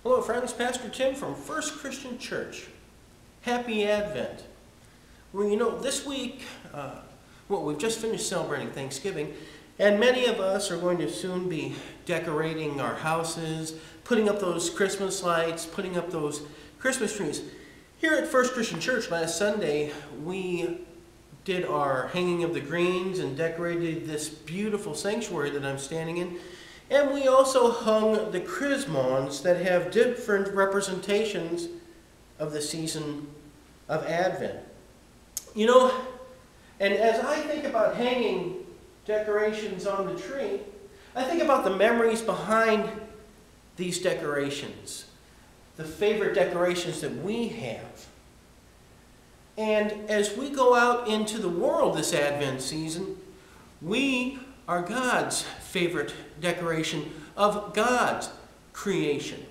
Hello friends, Pastor Tim from First Christian Church. Happy Advent. Well, you know, this week, we've just finished celebrating Thanksgiving, and many of us are going to soon be decorating our houses, putting up those Christmas lights, putting up those Christmas trees. Here at First Christian Church last Sunday, we did our hanging of the greens and decorated this beautiful sanctuary that I'm standing in. And we also hung the chrismons that have different representations of the season of Advent. You know, and as I think about hanging decorations on the tree, I think about the memories behind these decorations, the favorite decorations that we have. And as we go out into the world this Advent season, we are God's favorite decoration of God's creation.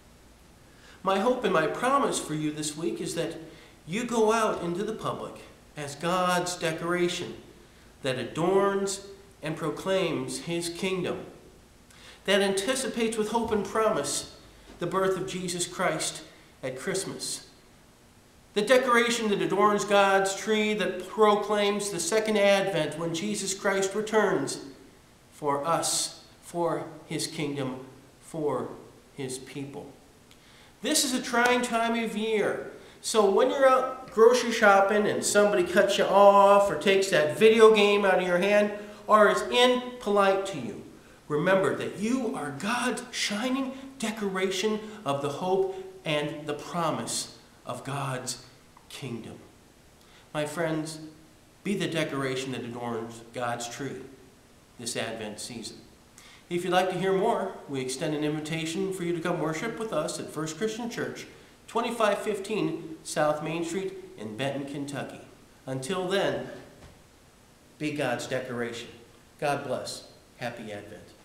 My hope and my promise for you this week is that you go out into the public as God's decoration that adorns and proclaims His kingdom, that anticipates with hope and promise the birth of Jesus Christ at Christmas. The decoration that adorns God's tree, that proclaims the second advent when Jesus Christ returns for us, for His kingdom, for His people. This is a trying time of year. So when you're out grocery shopping and somebody cuts you off or takes that video game out of your hand or is impolite to you, remember that you are God's shining decoration of the hope and the promise of God's kingdom. My friends, be the decoration that adorns God's tree this Advent season. If you'd like to hear more, we extend an invitation for you to come worship with us at First Christian Church, 2515 South Main Street in Benton, Kentucky. Until then, be God's decoration. God bless. Happy Advent.